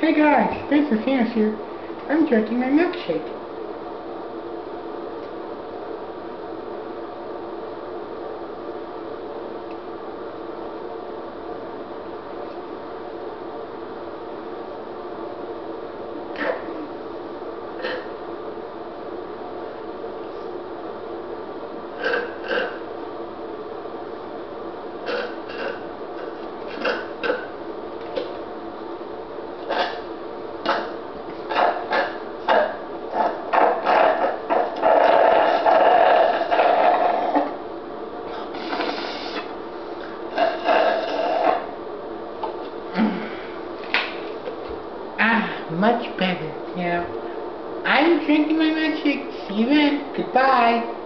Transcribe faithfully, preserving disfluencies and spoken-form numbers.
Hey guys, Suspenseful here. I'm drinking my milkshake. Ah, much better. Now, I'm drinking my milkshake. See you then. Goodbye.